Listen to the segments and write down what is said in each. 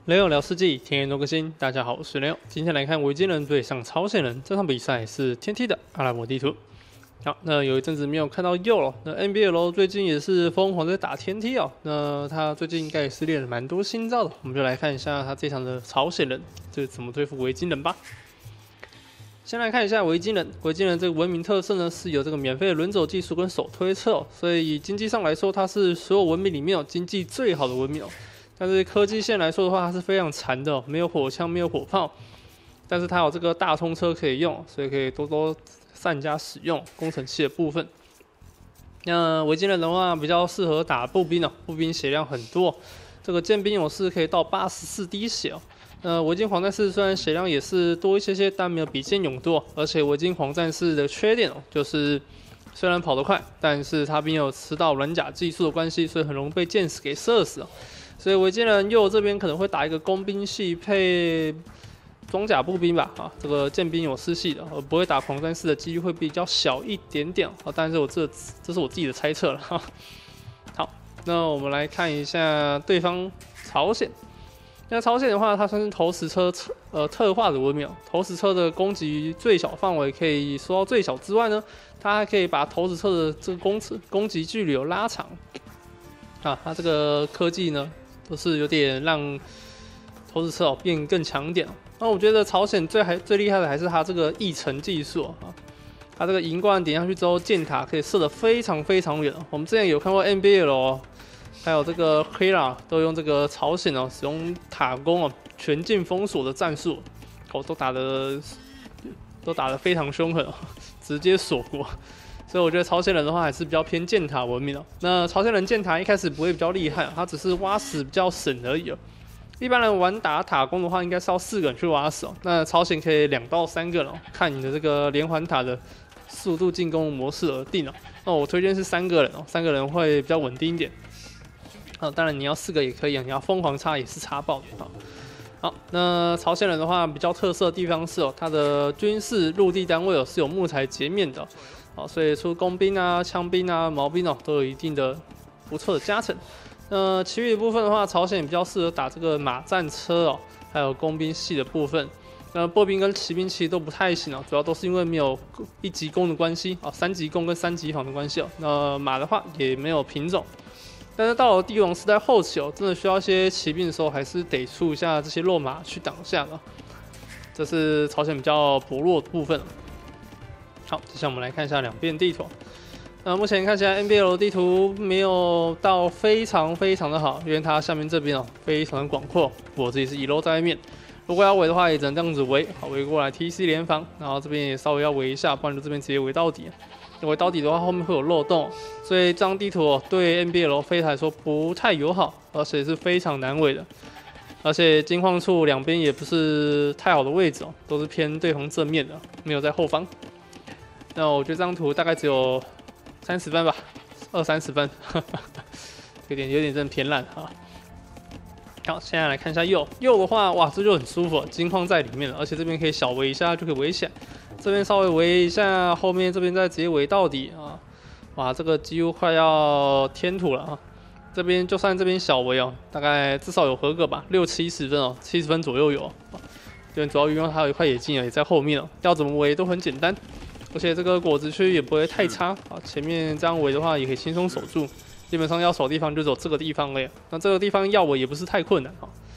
雷欧聊世纪，天天都更新。大家好，我是雷欧。今天来看维京人对上朝鲜人，这场比赛是天梯的阿拉伯地图。好，那有一阵子没有看到鼬了。那 NBL 最近也是疯狂在打天梯哦。那他最近应该也是练了蛮多新招的。我们就来看一下他这场的朝鲜人这怎么对付维京人吧。先来看一下维京人，维京人这个文明特色呢是有这个免费的轮走技术跟手推车哦，所以以经济上来说，它是所有文明里面经济最好的文明哦。但是科技线来说的话，它是非常残的哦，没有火枪，没有火炮，但是它有这个大冲车可以用，所以可以多多善加使用工程器的部分。那维京人的话比较适合打步兵哦，步兵血量很多，这个剑兵勇士可以到84滴血哦。维京黄战士虽然血量也是多一些，但没有比剑勇多，而且维京黄战士的缺点哦，就是虽然跑得快，但是他并有吃到软甲技术的关系，所以很容易被剑士给射死哦。所以维京人右这边可能会打一个工兵系配装甲步兵吧，这个剑兵勇士系的，而不会打狂战士的几率会比较小一点点啊。但是这是我自己的猜测了哈。好，那我们来看一下对方朝鲜。那朝鲜的话，它算是投石车特化的文明，投石车的攻击最小范围可以缩到最小之外呢，它还可以把投石车的这个攻击距离有拉长啊。它这个科技呢，都是有点让投石车变更强一点。那我觉得朝鲜最厉害的还是它这个翼程技术啊，它这个银冠点下去之后，箭塔可以射得非常非常远。我们之前有看过 NBL 还有这个 Kira 都用这个朝鲜使用塔攻全境封锁的战术，都打得非常凶狠，直接锁国。所以我觉得朝鲜人的话还是比较偏箭塔文明哦。那朝鲜人箭塔一开始不会比较厉害，他只是挖死比较省而已哦。一般人玩打塔攻的话，应该是要4个人去挖死哦。那朝鲜可以2到3个人哦，看你的这个连环塔的速度进攻模式而定哦。那我推荐是3个人哦，3个人会比较稳定一点。当然你要4个也可以，你要疯狂插也是插爆的。好，那朝鲜人的话比较特色的地方是它的军事陆地单位是有木材截面的。所以出工兵啊、枪兵啊、毛兵都有一定的不错的加成。其余的部分的话，朝鲜比较适合打这个马战车还有工兵系的部分。步兵跟骑兵其实都不太行主要都是因为没有1级攻的关系3级攻跟3级防的关系那马的话也没有品种。但是到了帝王时代后期真的需要一些骑兵的时候，还是得出一下这些弱马去挡下的。这是朝鲜比较薄弱的部分。好，接下来我们来看一下两边地图。目前看起来 NBL 地图没有到非常非常的好，因为它下面这边非常的广阔，我自己是遗漏在外面。如果要围的话，也只能这样子围，围过来 TC 联防，然后这边也稍微要围一下，不然就这边直接围到底。围到底的话，后面会有漏洞，所以这张地图对 NBL 飞来说不太友好，而且是非常难围的。而且金矿处两边也不是太好的位置都是偏对方正面的，没有在后方。那我觉得这张图大概只有30分吧，20-30分，有点真的偏烂哈。好，现在来看一下右的话，哇，这就很舒服，金矿在里面了，而且这边可以小围一下就可以围起来，这边稍微围一下，后面这边再直接围到底啊，哇，这个几乎快要天土了这边就算这边小围大概至少有合格吧，60-70分70分左右有这边主要因为它有一块野径也在后面要怎么围都很简单。而且这个果子区也不会太差前面这样围的话也可以轻松守住，基本上要守的地方就只有这个地方而已。那这个地方要围也不是太困难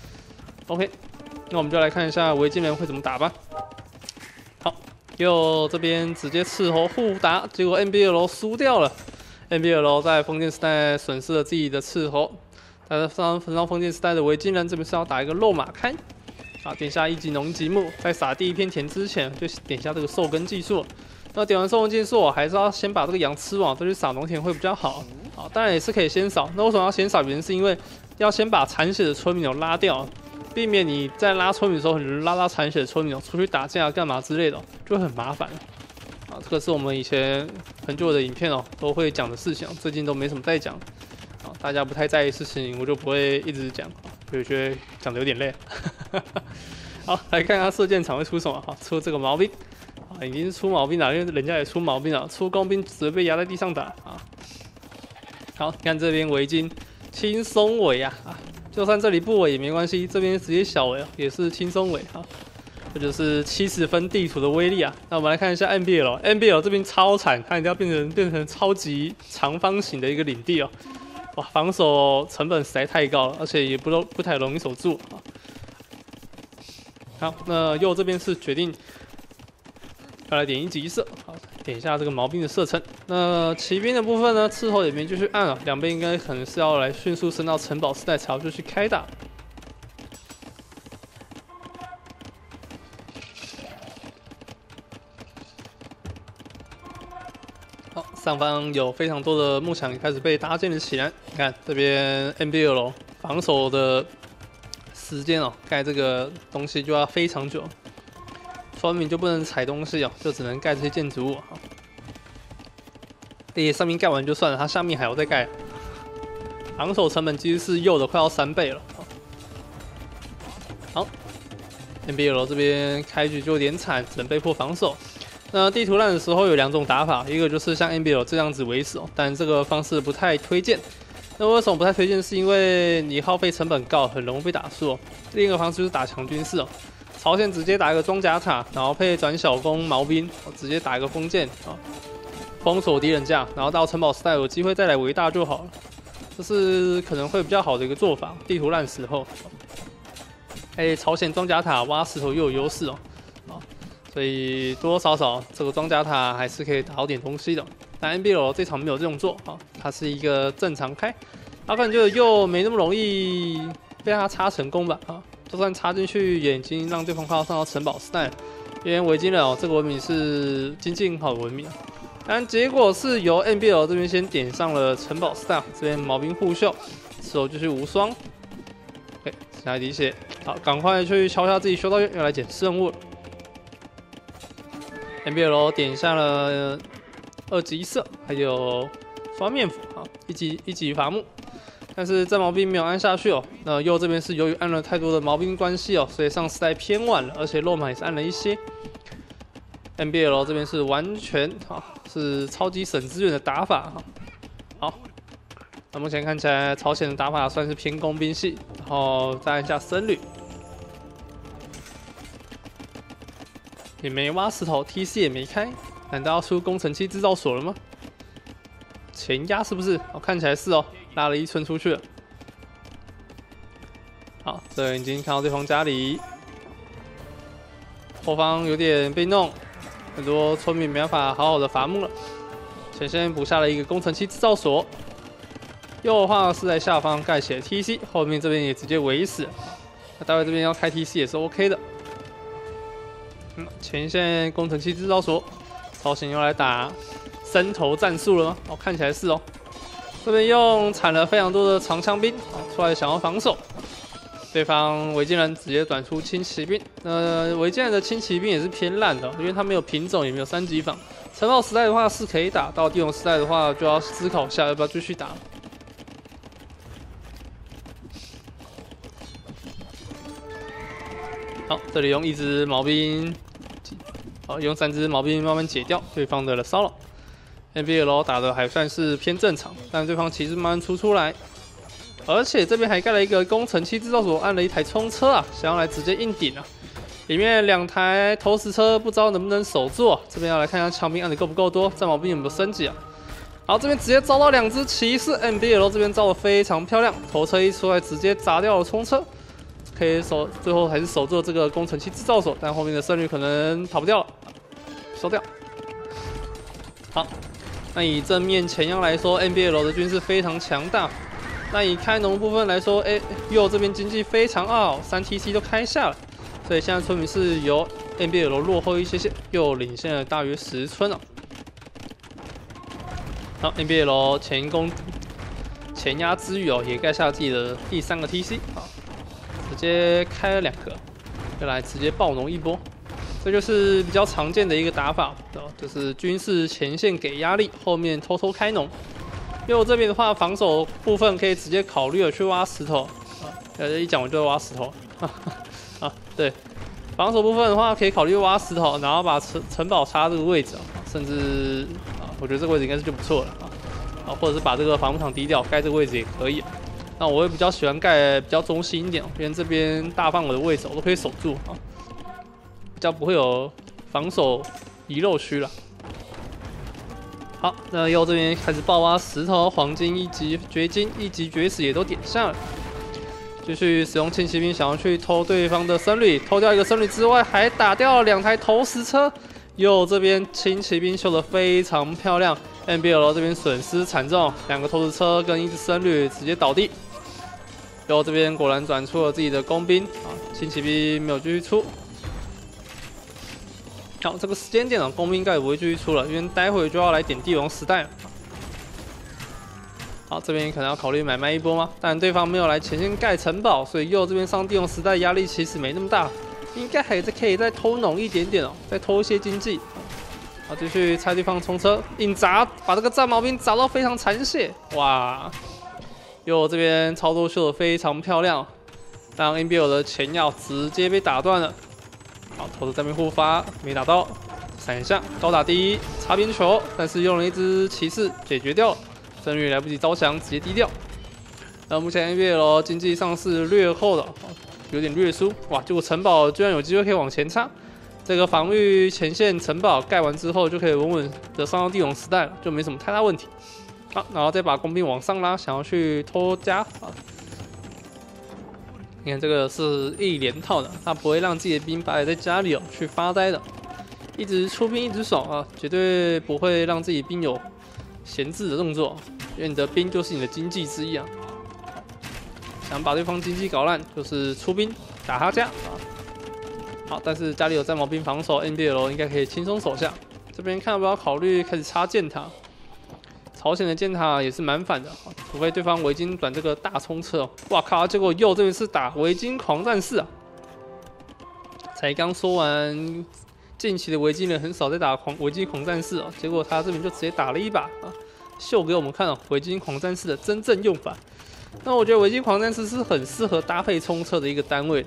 OK， 那我们就来看一下维京人会怎么打吧。好，右这边直接斥候互打，结果 NBL 输掉了。NBL 在封建时代损失了自己的斥候，但是上封建时代的维京人这边是要打一个肉马开。点下1级农级木，在撒第一片田之前就点下这个受根技术。那点完受根技术，还是要先把这个羊吃完，再去撒农田会比较好。当然也是可以先扫。那为什么要先扫？原因是因为要先把残血的村民拉掉，避免你在拉村民的时候，你拉残血的村民出去打架干嘛之类的，就会很麻烦。这个是我们以前很久的影片都会讲的事情，最近都没什么在讲。大家不太在意事情，我就不会一直讲，所以觉得讲的有点累。好，来看看射箭场会出什么出这个毛兵。已经是出毛兵了，因为人家也出毛兵了，出工兵只会被压在地上打好，你看这边围巾轻松围就算这里不围也没关系，这边直接小围也是轻松围啊。这就是70分地图的威力啊！那我们来看一下 NBL 这边超惨，它一定要变成超级长方形的一个领地哦。哇，防守成本实在太高了，而且也不太容易守住啊。好，那右这边是决定要来点1级射，好，点一下这个毛兵的射程。那骑兵的部分呢，斥候也没继续按了，两边应该可能是要来迅速升到城堡时代才要继续开打。好，上方有非常多的木墙也开始被搭建了起来。你看这边 NBL 防守的时间哦，盖这个东西就要非常久，村民就不能踩东西哦，就只能盖这些建筑物。上面盖完就算了，它下面还要再盖，防守成本其实是右的快要3倍了。好 ，NBL 这边开局就有点惨，只能被迫防守。那地图烂的时候有2种打法，一个就是像 NBL 这样子围死哦，但这个方式不太推荐。那为什么不太推荐？是因为你耗费成本高，很容易被打输哦。另一个方式就是打强军事哦，朝鲜直接打一个装甲塔，然后配转小弓毛兵，直接打一个封建啊，封锁敌人架，然后到城堡时代有机会再来围大就好了。这是可能会比较好的一个做法。地图烂时候，朝鲜装甲塔挖石头又有优势哦。所以多多少少这个装甲塔还是可以打到点东西的。但 NBL 这场没有这种做啊，它是一个正常开，可能就又没那么容易被他插成功吧啊，就算插进去也已经让对方快要上到城堡时代了。因为维京人哦，这个文明是经济很好的文明，但结果是由 NBL 这边先点上了城堡时代，这边毛兵护袖，之后就是无双。下一滴血，好，赶快去敲下自己修道院，要来捡任务了。NBL 点下了2级射，还有双面斧啊，一级伐木，但是这毛兵没有按下去哦。那右这边是由于按了太多的毛兵关系哦，所以上时代偏晚了，而且肉马也是按了一些。NBL 这边是完全是超级省资源的打法好，那目前看起来朝鲜的打法算是偏工兵系，然后再按下僧侣。也没挖石头 ，TC 也没开，难道要出工程器制造所了吗？前压是不是？看起来是哦，拉了1村出去了。好，这已经看到对方家里，后方有点被弄，很多村民没办法好好的伐木了。前线补下了一个工程器制造所，右的话是在下方盖起了 TC， 后面这边也直接围死。那待会这边要开 TC 也是 OK 的。前线工程器制造所，朝鲜又来打伸头战术了吗？看起来是哦。这边用产了非常多的长枪兵，出来想要防守。对方维京人直接转出轻骑兵，维京人的轻骑兵也是偏烂的，因为他没有品种，也没有3级防。城堡时代的话是可以打，到地龙时代的话就要思考一下要不要继续打。好，这里用1只毛兵，用3只毛兵慢慢解掉对方的骚扰。NBL 打的还算是偏正常，但对方骑士慢慢出来，而且这边还盖了一个工程器制造所，按了1台冲车啊，想要来直接硬顶啊。里面2台投石车不知道能不能守住啊。这边要来看一下枪兵按的够不够多，战矛兵有没有升级啊？好，这边直接招到2只骑士 ，NBL 这边招的非常漂亮，头车一出来直接砸掉了冲车。可以守，最后还是守住了这个工程器制造所，但后面的胜率可能跑不掉了，收掉。好，那以正面前央来说 ，NBL 的军事非常强大。那以开农部分来说，右这边经济非常好，3 TC 都开下了，所以现在村民是由 NBL 落后一些些，又领先了大约10村了。好 ，NBL 前压之余哦，也盖下自己的第3个 TC 好。直接开了2个，就来直接暴农一波，这就是比较常见的一个打法，就是军事前线给压力，后面偷偷开农。右这边的话，防守部分可以直接考虑去挖石头，一讲完就挖石头，对，防守部分的话可以考虑挖石头，然后把城堡插这个位置，甚至我觉得这个位置应该是就不错了或者是把这个伐木场低调，盖这个位置也可以。 那我会比较喜欢盖比较中心一点，因为这边大范围的位置我都可以守住啊，比较不会有防守遗漏区了。好，那右这边开始爆挖石头、黄金一级绝金、一级绝死也都点下了。继续使用轻骑兵想要去偷对方的僧侣，偷掉一个僧侣之外，还打掉了2台投石车。右这边轻骑兵秀得非常漂亮 ，NBL 这边损失惨重，2个投石车跟1只僧侣直接倒地。右这边果然转出了自己的工兵啊，轻骑兵没有继续出。好，这个时间点呢，工兵应该也不会继续出了，因为待会就要来点帝王时代了。好，这边可能要考虑买卖一波吗？但对方没有来前线盖城堡，所以右这边上帝王时代压力其实没那么大，应该还是可以再偷农一点点哦，再偷一些经济。好，继续拆对方冲车，硬砸，把这个战矛兵砸到非常残血，哇！右这边操作秀得非常漂亮，让 NBL 的前腰直接被打断了。好，投的这边护发没打到，闪一下高打第一擦边球，但是用了一只骑士解决掉了，僧侣来不及招降，直接低调。那目前 NBL 经济上是略后的，有点略输。哇，结果城堡居然有机会可以往前插，这个防御前线城堡盖完之后，就可以稳稳的上到帝王时代了，就没什么太大问题。好，然后再把工兵往上拉，想要去偷家啊。你看这个是一连套的，他不会让自己的兵摆在家里去发呆的，一直出兵一直守啊，绝对不会让自己兵有闲置的动作，因为你的兵就是你的经济之一啊。想把对方经济搞烂，就是出兵打他家啊。好，但是家里有战矛兵防守 ，NBL 应该可以轻松守下。这边看要不要考虑开始插箭塔。朝鲜的箭塔也是蛮反的，除非对方维京转这个大冲车。哇靠！结果右这边是打维京狂战士啊！才刚说完，近期的维京人很少在打维京狂战士哦，结果他这边就直接打了一把啊，秀给我们看哦，维京狂战士的真正用法。那我觉得维京狂战士是很适合搭配冲车的一个单位的，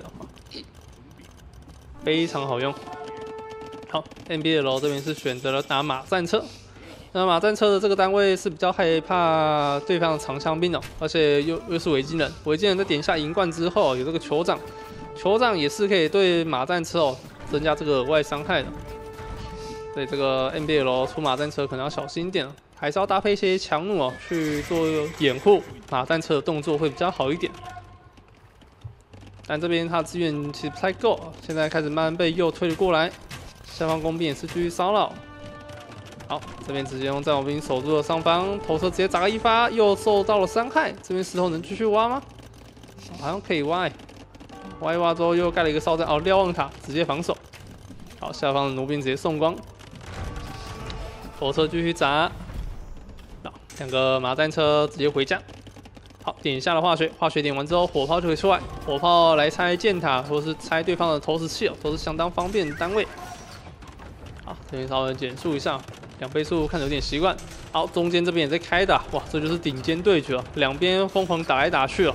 非常好用。好 ，NBL 这边是选择了打马战车。那马战车的这个单位是比较害怕对方的长枪兵哦，而且又是维京人。维京人在点下银冠之后，有这个酋长，酋长也是可以对马战车哦增加这个额外伤害的。所以这个 NBL 出马战车可能要小心一点，还是要搭配一些强弩哦去做掩护，马战车的动作会比较好一点。但这边他的资源其实不太够，现在开始慢慢被右推了过来，下方工兵也是继续骚扰。好，这边直接用战矛兵守住了上方，投射直接砸了一发，又受到了伤害。这边石头能继续挖吗？好像可以挖挖一挖之后又盖了一个哨站，哦，瞭望塔直接防守。好，下方的弩兵直接送光，火车继续砸。好，2个马战车直接回家。好，点下了化学，化学点完之后，火炮就可以出来。火炮来拆箭塔，或是拆对方的投石器哦，都是相当方便的单位。好，这边稍微减速一下。2倍速看着有点习惯。好，中间这边也在开打，哇，这就是顶尖对决啊！两边疯狂打来打去哦。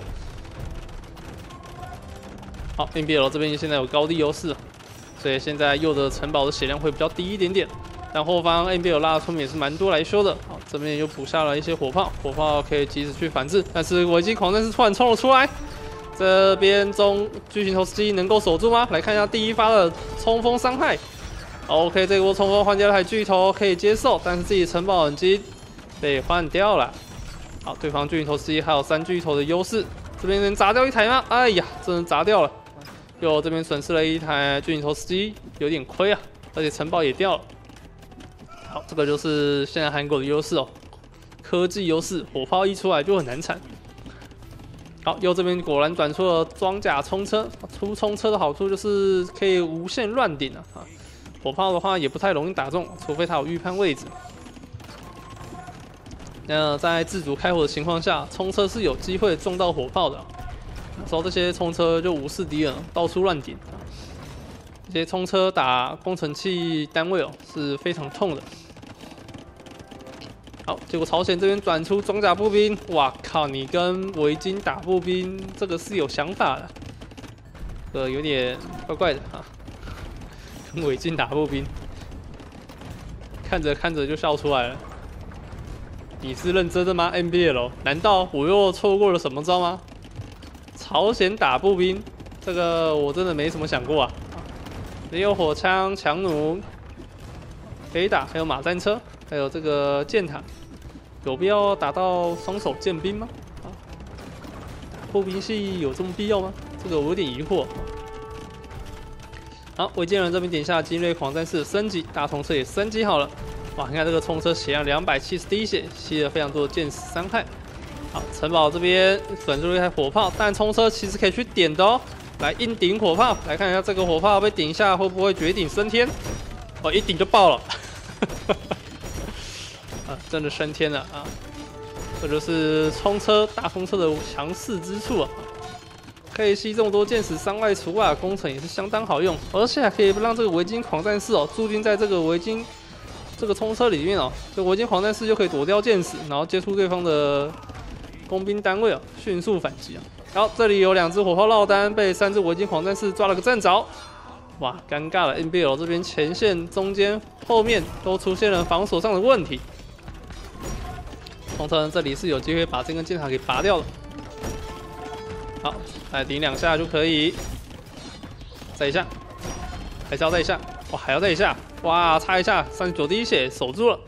好 ，NBL 这边现在有高地优势，所以现在右的城堡的血量会比较低一点点。但后方 NBL 拉的出面也是蛮多来修的。好，这边又补下了一些火炮，火炮可以及时去反制。但是维京狂战士突然冲了出来，这边巨型投石机能够守住吗？来看一下第一发的冲锋伤害。OK， 这波冲锋换掉了台巨头可以接受，但是自己城堡已经被换掉了。好，对方巨型投石机还有3巨头的优势，这边能砸掉一台吗？哎呀，真的砸掉了。又这边损失了一台巨型投石机，有点亏啊，而且城堡也掉了。好，这个就是现在韩国的优势哦，科技优势，火炮一出来就很难缠。好，右这边果然转出了装甲冲车，出冲车的好处就是可以无限乱顶啊。火炮的话也不太容易打中，除非它有预判位置。那在自主开火的情况下，冲车是有机会撞到火炮的。那时候这些冲车就无视敌人，到处乱顶。这些冲车打工程器单位哦是非常痛的。好，结果朝鲜这边转出装甲步兵，哇靠！你跟维京打步兵，这个是有想法的，有点怪怪的哈。跟维京打步兵，看着看着就笑出来了。 你是认真的吗 ？NBL， 难道我又错过了什么招吗？朝鲜打步兵，这个我真的没什么想过啊。也有火枪、强弩可以打，还有马战车，还有这个箭塔，有必要打到双手剑兵吗？啊，步兵系有这么必要吗？这个我有点疑惑。好，维京人这边点下精锐狂战士升级，大冲车也升级好了。哇，你看这个冲车血量270滴血，吸了非常多的箭矢伤害。好，城堡这边转出一台火炮，但冲车其实可以去点的哦。来硬顶火炮，来看一下这个火炮被顶一下会不会绝顶升天？哦，一顶就爆了，啊，真的升天了啊！这就是大冲车的强势之处啊！可以吸这么多箭矢伤害除外，工程也是相当好用，而且还可以让这个维京狂战士哦驻军在这个维京这个冲车里面哦，这维京狂战士就可以躲掉箭矢，然后接触对方的工兵单位哦，迅速反击啊！然后这里有2只火炮落单，被3只维京狂战士抓了个正着，哇，尴尬了 ！NBL 这边前线、中间、后面都出现了防守上的问题。冲车这里是有机会把这根箭塔给拔掉的。好，来顶2下就可以。再一下，还是要再一下，哇，还要再一下，哇，差一下，39滴血守住了。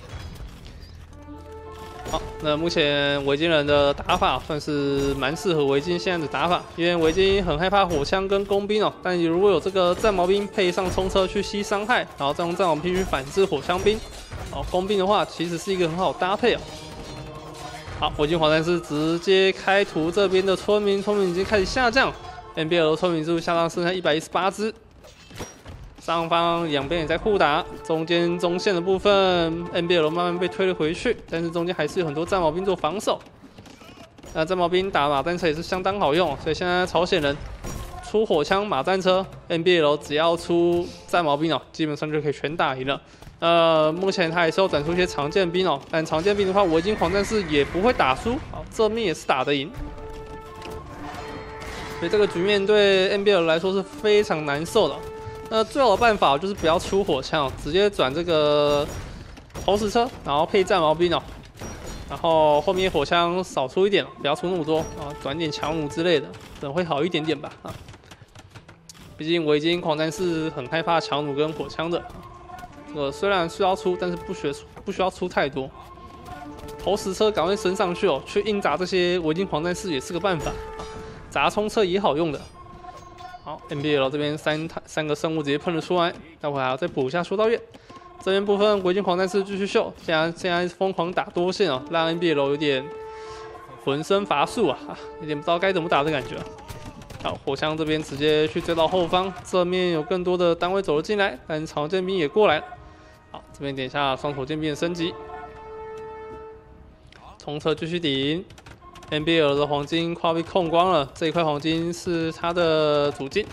好，那目前维京人的打法算是蛮适合维京现在的打法，因为维京很害怕火枪跟工兵哦，但如果有这个战矛兵配上冲车去吸伤害，然后再用战矛兵去反制火枪兵，哦，工兵的话其实是一个很好搭配哦。好，维京狂战士直接开图这边的村民已经开始下降 ，NBL 的村民数下降剩下118只。上方两边也在互打，中间中线的部分 NBL 慢慢被推了回去，但是中间还是有很多战矛兵做防守。那战矛兵打马战车也是相当好用，所以现在朝鲜人出火枪、马战车 ，NBL 只要出战矛兵哦，基本上就可以全打赢了。目前他也是要转出一些长剑兵哦，但长剑兵的话，维京狂战士也不会打输，好，这面也是打得赢。所以这个局面对 NBL 来说是非常难受的。那最好的办法就是不要出火枪，直接转这个投石车，然后配战矛兵哦，然后后面火枪少出一点，不要出那么多啊，转点强弩之类的，可能会好一点点吧啊。毕竟维京狂战士很害怕强弩跟火枪的，这个虽然需要出，但是不需要出太多。投石车赶快升上去哦，去硬砸这些维京狂战士也是个办法，砸冲车也好用的。好 ，NBL 这边三个生物直接喷了出来，待会还要再补一下修道院。这边部分维京狂战士继续秀，现在疯狂打多线哦，让 NBL 有点浑身乏术啊，有点不知道该怎么打的感觉。好，火枪这边直接去追到后方，这面有更多的单位走了进来，但长剑兵也过来了。好，这边点一下双手剑兵的升级，冲车继续顶。NBL 的黄金快被控光了，这一块黄金是他的主金。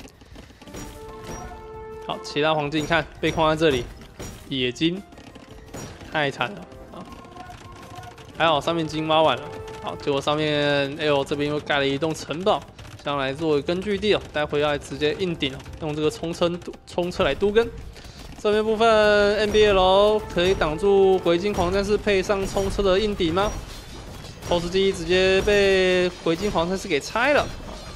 好，其他黄金看被控在这里，野金太惨了啊！还好上面金挖完了，好，结果上面 L 这边又盖了一栋城堡，想来作为根据地哦，待会要来直接硬顶哦，用这个冲车来都根。这边部分 NBL 可以挡住回金狂战士配上冲车的硬顶吗？投石机直接被回金狂战士给拆了。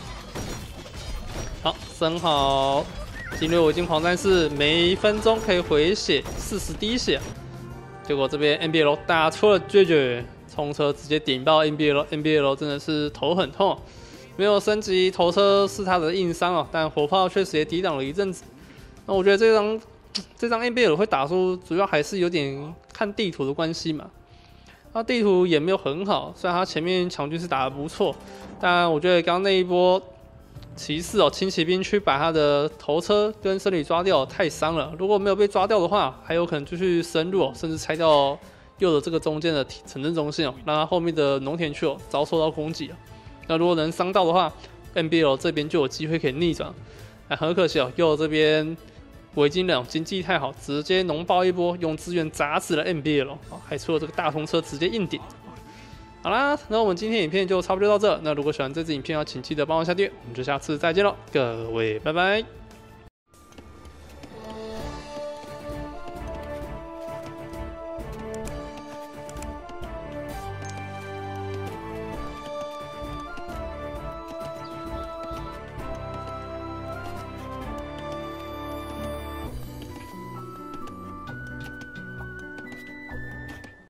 好，升好精锐回金狂战士，每1分钟可以回血40滴血。结果这边 NBL 打出了绝绝，冲车直接顶爆 NBL 真的是头很痛。没有升级头车是他的硬伤哦，但火炮确实也抵挡了一阵子。那我觉得这张 NBL 会打输，主要还是有点看地图的关系嘛。他地图也没有很好，虽然他前面强军是打得不错，但我觉得刚刚那一波骑士哦，轻骑兵去把他的头车跟僧侣抓掉太伤了。如果没有被抓掉的话，还有可能继续深入哦，甚至拆掉右的这个中间的城镇中心哦，让他后面的农田区哦遭受到攻击啊。那如果能伤到的话 ，NBL 这边就有机会可以逆转。很可惜哦，右这边维京人经济太好，直接脓爆一波，用资源砸死了 NBL， 还出了这个大通车直接硬顶。好啦，那我们今天影片就差不多到这。那如果喜欢这支影片，请记得帮我下订阅，我们就下次再见喽，各位拜拜。